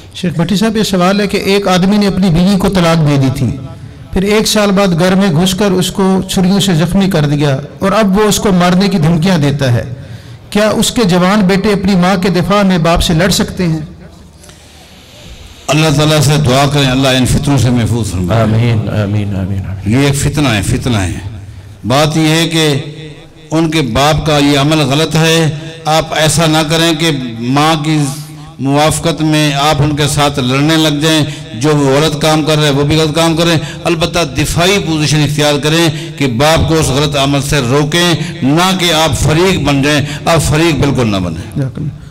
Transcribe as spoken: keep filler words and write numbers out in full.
शेख भट्टी साहब, ये सवाल है कि एक आदमी ने अपनी बीवी को तलाक दे दी थी, फिर एक साल बाद घर में घुसकर उसको छुरियों से जख्मी कर दिया और अब वो उसको मारने की धमकियां देता है। क्या उसके जवान बेटे अपनी माँ के दिफा में बाप से लड़ सकते हैं? अल्लाह ताला से दुआ करें, अल्लाह इन फितनों से महफूज फरमाए। आमीन आमीन आमीन आमीन। ये एक फितना है, फितना है। बात यह है कि उनके बाप का ये अमल गलत है। आप ऐसा ना करें कि माँ की मुवाफ़क़त में आप उनके साथ लड़ने लग जाएं। जो वो गलत काम कर रहे हैं वो भी गलत काम करें। अलबत्ता दिफाई पोजीशन इख्तियार करें कि बाप को उस गलत अमल से रोकें, ना कि आप फरीक बन जाएं। आप फरीक बिल्कुल ना बने।